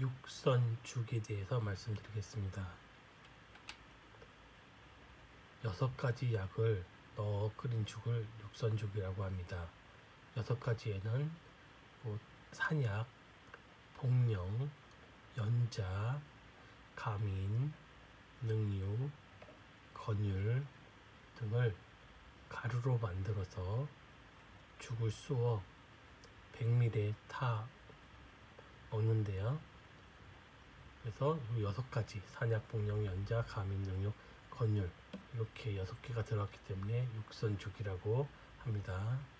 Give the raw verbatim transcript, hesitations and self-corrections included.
육선죽에 대해서 말씀드리겠습니다. 여섯 가지 약을 넣어 끓인 죽을 육선죽이라고 합니다. 여섯 가지에는 뭐 산약, 복령, 연자, 가민, 능유, 건율 등을 가루로 만들어서 죽을 쑤어 백 밀리리터에 타 먹는데요. 그래서 이 여섯 가지 산약, 복령, 연자, 가민, 능유, 건율 이렇게 여섯 개가 들어갔기 때문에 육선죽이라고 합니다.